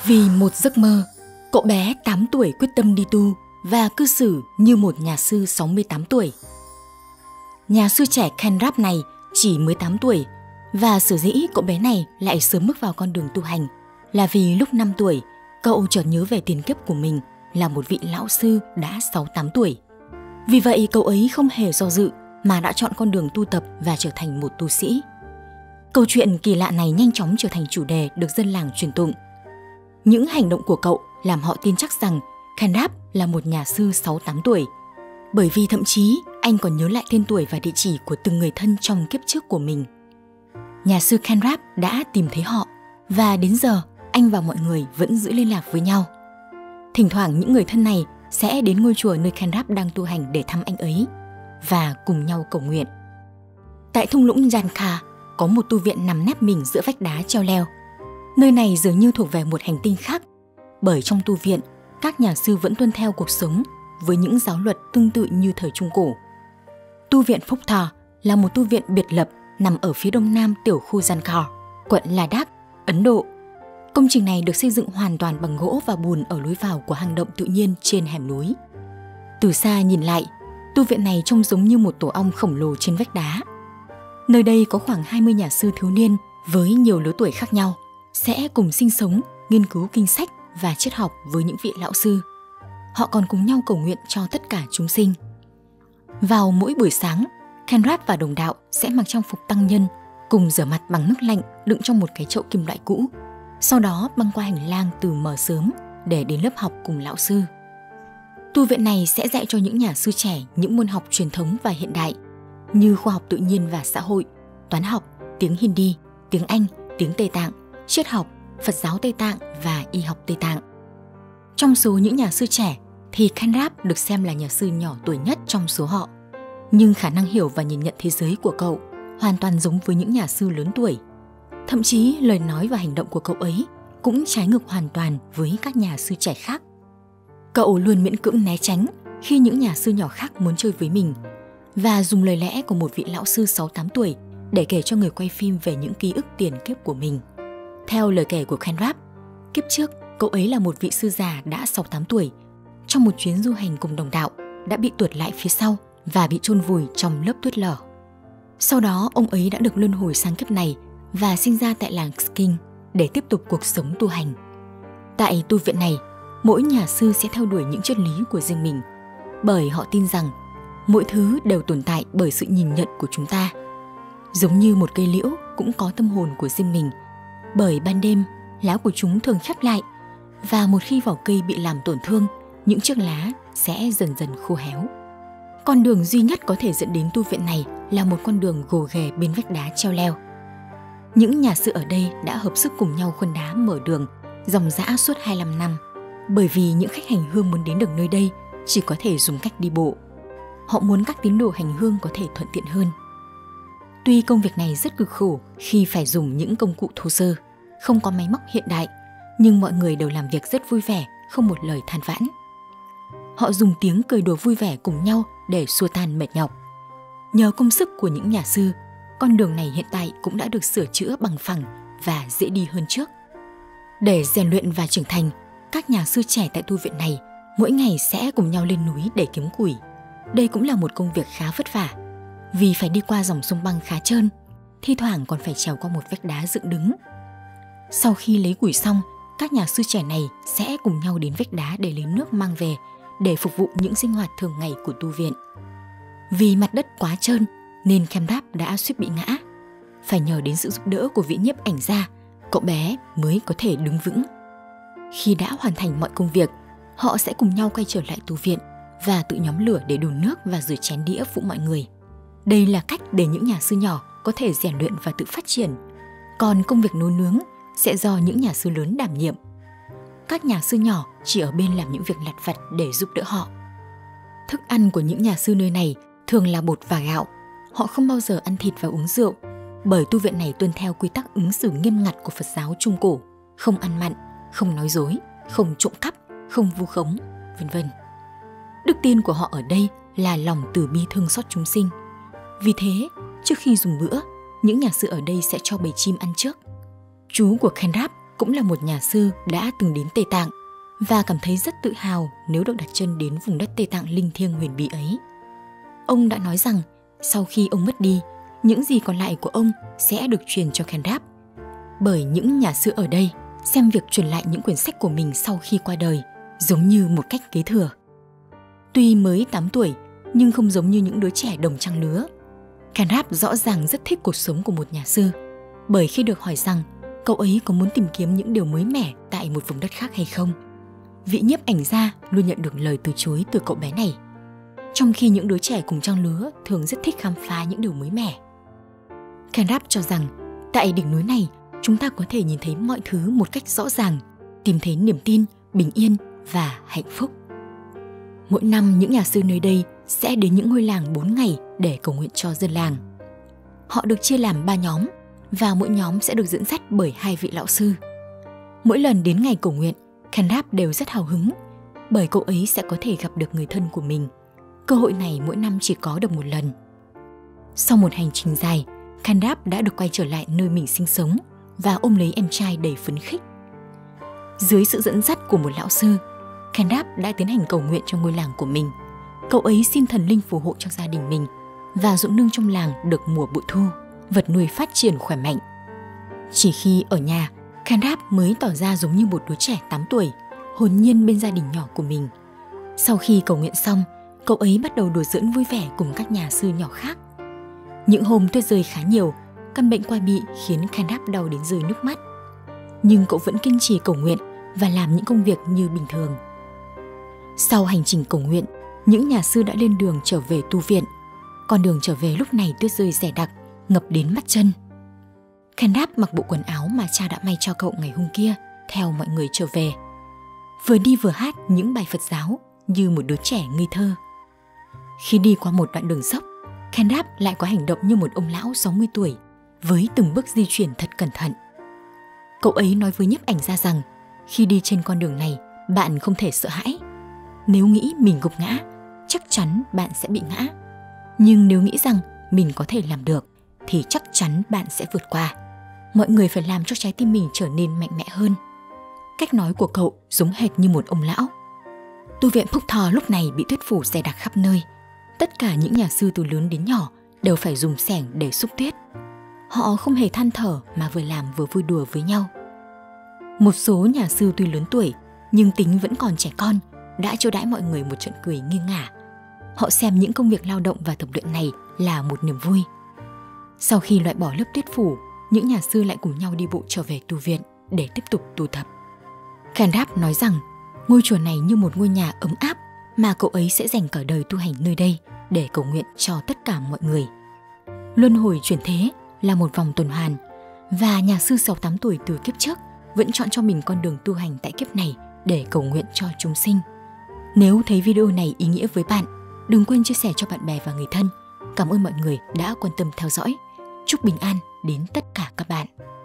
Vì một giấc mơ, cậu bé 8 tuổi quyết tâm đi tu và cư xử như một nhà sư 68 tuổi. Nhà sư trẻ Khenrab này chỉ mới 8 tuổi và sở dĩ cậu bé này lại sớm bước vào con đường tu hành là vì lúc 5 tuổi, cậu chợt nhớ về tiền kiếp của mình là một vị lão sư đã 68 tuổi. Vì vậy cậu ấy không hề do dự mà đã chọn con đường tu tập và trở thành một tu sĩ. Câu chuyện kỳ lạ này nhanh chóng trở thành chủ đề được dân làng truyền tụng. Những hành động của cậu làm họ tin chắc rằng Khenrab là một nhà sư 68 tuổi, bởi vì thậm chí anh còn nhớ lại tên tuổi và địa chỉ của từng người thân trong kiếp trước của mình. Nhà sư Khenrab đã tìm thấy họ và đến giờ anh và mọi người vẫn giữ liên lạc với nhau. Thỉnh thoảng những người thân này sẽ đến ngôi chùa nơi Khenrab đang tu hành để thăm anh ấy và cùng nhau cầu nguyện. Tại thung lũng Jankha có một tu viện nằm nép mình giữa vách đá treo leo. Nơi này dường như thuộc về một hành tinh khác, bởi trong tu viện, các nhà sư vẫn tuân theo cuộc sống với những giáo luật tương tự như thời Trung Cổ. Tu viện Phúc Thọ là một tu viện biệt lập nằm ở phía đông nam tiểu khu Jankha, quận Ladakh, Ấn Độ. Công trình này được xây dựng hoàn toàn bằng gỗ và bùn ở lối vào của hang động tự nhiên trên hẻm núi. Từ xa nhìn lại, tu viện này trông giống như một tổ ong khổng lồ trên vách đá. Nơi đây có khoảng 20 nhà sư thiếu niên với nhiều lứa tuổi khác nhau sẽ cùng sinh sống, nghiên cứu kinh sách và triết học với những vị lão sư. Họ còn cùng nhau cầu nguyện cho tất cả chúng sinh. Vào mỗi buổi sáng, Khenrab và đồng đạo sẽ mặc trang phục tăng nhân, cùng rửa mặt bằng nước lạnh đựng trong một cái chậu kim loại cũ. Sau đó băng qua hành lang từ mờ sớm để đến lớp học cùng lão sư. Tu viện này sẽ dạy cho những nhà sư trẻ những môn học truyền thống và hiện đại như khoa học tự nhiên và xã hội, toán học, tiếng Hindi, tiếng Anh, tiếng Tây Tạng, triết học, Phật giáo Tây Tạng và y học Tây Tạng. Trong số những nhà sư trẻ thì Khenrab được xem là nhà sư nhỏ tuổi nhất trong số họ. Nhưng khả năng hiểu và nhìn nhận thế giới của cậu hoàn toàn giống với những nhà sư lớn tuổi. Thậm chí lời nói và hành động của cậu ấy cũng trái ngược hoàn toàn với các nhà sư trẻ khác. Cậu luôn miễn cưỡng né tránh khi những nhà sư nhỏ khác muốn chơi với mình và dùng lời lẽ của một vị lão sư 68 tuổi để kể cho người quay phim về những ký ức tiền kiếp của mình. Theo lời kể của Khenrab, kiếp trước cậu ấy là một vị sư già đã 68 tuổi. Trong một chuyến du hành cùng đồng đạo đã bị tuột lại phía sau và bị chôn vùi trong lớp tuyết lở. Sau đó ông ấy đã được luân hồi sang kiếp này và sinh ra tại làng Sking để tiếp tục cuộc sống tu hành. Tại tu viện này, mỗi nhà sư sẽ theo đuổi những triết lý của riêng mình, bởi họ tin rằng mỗi thứ đều tồn tại bởi sự nhìn nhận của chúng ta. Giống như một cây liễu cũng có tâm hồn của riêng mình, bởi ban đêm lá của chúng thường khép lại và một khi vỏ cây bị làm tổn thương, những chiếc lá sẽ dần dần khô héo. Con đường duy nhất có thể dẫn đến tu viện này là một con đường gồ ghề bên vách đá treo leo. Những nhà sư ở đây đã hợp sức cùng nhau khuân đá mở đường dòng dã suốt 25 năm, bởi vì những khách hành hương muốn đến được nơi đây chỉ có thể dùng cách đi bộ. Họ muốn các tín đồ hành hương có thể thuận tiện hơn. Tuy công việc này rất cực khổ khi phải dùng những công cụ thô sơ, không có máy móc hiện đại, nhưng mọi người đều làm việc rất vui vẻ, không một lời than vãn. Họ dùng tiếng cười đùa vui vẻ cùng nhau để xua tan mệt nhọc. Nhờ công sức của những nhà sư, con đường này hiện tại cũng đã được sửa chữa bằng phẳng và dễ đi hơn trước. Để rèn luyện và trưởng thành, các nhà sư trẻ tại tu viện này mỗi ngày sẽ cùng nhau lên núi để kiếm củi. Đây cũng là một công việc khá vất vả, vì phải đi qua dòng sông băng khá trơn, thi thoảng còn phải trèo qua một vách đá dựng đứng. Sau khi lấy củi xong, các nhà sư trẻ này sẽ cùng nhau đến vách đá để lấy nước mang về để phục vụ những sinh hoạt thường ngày của tu viện. Vì mặt đất quá trơn nên Khenrab đã suýt bị ngã. Phải nhờ đến sự giúp đỡ của vị nhiếp ảnh gia, cậu bé mới có thể đứng vững. Khi đã hoàn thành mọi công việc, họ sẽ cùng nhau quay trở lại tu viện và tự nhóm lửa để đun nước và rửa chén đĩa phụ mọi người. Đây là cách để những nhà sư nhỏ có thể rèn luyện và tự phát triển. Còn công việc nấu nướng sẽ do những nhà sư lớn đảm nhiệm. Các nhà sư nhỏ chỉ ở bên làm những việc lặt vặt để giúp đỡ họ. Thức ăn của những nhà sư nơi này thường là bột và gạo. Họ không bao giờ ăn thịt và uống rượu, bởi tu viện này tuân theo quy tắc ứng xử nghiêm ngặt của Phật giáo Trung Cổ, không ăn mặn, không nói dối, không trộm cắp, không vu khống, vân vân. Đức tin của họ ở đây là lòng từ bi thương xót chúng sinh. Vì thế, trước khi dùng bữa, những nhà sư ở đây sẽ cho bầy chim ăn trước. Chú của Khenrab cũng là một nhà sư đã từng đến Tây Tạng và cảm thấy rất tự hào nếu được đặt chân đến vùng đất Tây Tạng linh thiêng huyền bí ấy. Ông đã nói rằng sau khi ông mất đi, những gì còn lại của ông sẽ được truyền cho Khenrab, bởi những nhà sư ở đây xem việc truyền lại những quyển sách của mình sau khi qua đời giống như một cách kế thừa. Tuy mới 8 tuổi nhưng không giống như những đứa trẻ đồng trang lứa. Khenrab rõ ràng rất thích cuộc sống của một nhà sư, bởi khi được hỏi rằng cậu ấy có muốn tìm kiếm những điều mới mẻ tại một vùng đất khác hay không, vị nhiếp ảnh gia luôn nhận được lời từ chối từ cậu bé này, trong khi những đứa trẻ cùng trang lứa thường rất thích khám phá những điều mới mẻ. Khenrab cho rằng tại đỉnh núi này chúng ta có thể nhìn thấy mọi thứ một cách rõ ràng, tìm thấy niềm tin, bình yên và hạnh phúc. Mỗi năm những nhà sư nơi đây sẽ đến những ngôi làng 4 ngày để cầu nguyện cho dân làng. Họ được chia làm 3 nhóm và mỗi nhóm sẽ được dẫn dắt bởi 2 vị lão sư. Mỗi lần đến ngày cầu nguyện, Khenrab đều rất hào hứng bởi cậu ấy sẽ có thể gặp được người thân của mình. Cơ hội này mỗi năm chỉ có được một lần. Sau một hành trình dài, Khenrab đã được quay trở lại nơi mình sinh sống và ôm lấy em trai đầy phấn khích. Dưới sự dẫn dắt của một lão sư, Khenrab đã tiến hành cầu nguyện cho ngôi làng của mình. Cậu ấy xin thần linh phù hộ cho gia đình mình và ruộng nương trong làng được mùa bội thu, vật nuôi phát triển khỏe mạnh. Chỉ khi ở nhà, Khenrab mới tỏ ra giống như một đứa trẻ 8 tuổi, hồn nhiên bên gia đình nhỏ của mình. Sau khi cầu nguyện xong, cậu ấy bắt đầu đùa giỡn vui vẻ cùng các nhà sư nhỏ khác. Những hôm tuyết rơi khá nhiều, căn bệnh quai bị khiến Khenrab đau đến rơi nước mắt. Nhưng cậu vẫn kiên trì cầu nguyện và làm những công việc như bình thường. Sau hành trình cầu nguyện, những nhà sư đã lên đường trở về tu viện. Con đường trở về lúc này tuyết rơi dày đặc, ngập đến mắt chân. Khenrab mặc bộ quần áo mà cha đã may cho cậu ngày hôm kia, theo mọi người trở về. Vừa đi vừa hát những bài Phật giáo như một đứa trẻ ngây thơ. Khi đi qua một đoạn đường dốc, Khenrab lại có hành động như một ông lão 60 tuổi, với từng bước di chuyển thật cẩn thận. Cậu ấy nói với nhiếp ảnh gia rằng, khi đi trên con đường này, bạn không thể sợ hãi. Nếu nghĩ mình gục ngã, chắc chắn bạn sẽ bị ngã. Nhưng nếu nghĩ rằng mình có thể làm được, thì chắc chắn bạn sẽ vượt qua. Mọi người phải làm cho trái tim mình trở nên mạnh mẽ hơn. Cách nói của cậu giống hệt như một ông lão. Tu viện Phúc Thọ lúc này bị tuyết phủ dày đặc khắp nơi. Tất cả những nhà sư từ lớn đến nhỏ đều phải dùng xẻng để xúc tuyết. Họ không hề than thở mà vừa làm vừa vui đùa với nhau. Một số nhà sư tuy lớn tuổi nhưng tính vẫn còn trẻ con đã chiêu đãi mọi người một trận cười nghiêng ngả. Họ xem những công việc lao động và tập luyện này là một niềm vui. Sau khi loại bỏ lớp tuyết phủ, những nhà sư lại cùng nhau đi bộ trở về tu viện để tiếp tục tu tập. Khenrab nói rằng ngôi chùa này như một ngôi nhà ấm áp mà cậu ấy sẽ dành cả đời tu hành nơi đây để cầu nguyện cho tất cả mọi người. Luân hồi chuyển thế là một vòng tuần hoàn và nhà sư 68 tuổi từ kiếp trước vẫn chọn cho mình con đường tu hành tại kiếp này để cầu nguyện cho chúng sinh. Nếu thấy video này ý nghĩa với bạn, đừng quên chia sẻ cho bạn bè và người thân. Cảm ơn mọi người đã quan tâm theo dõi. Chúc bình an đến tất cả các bạn.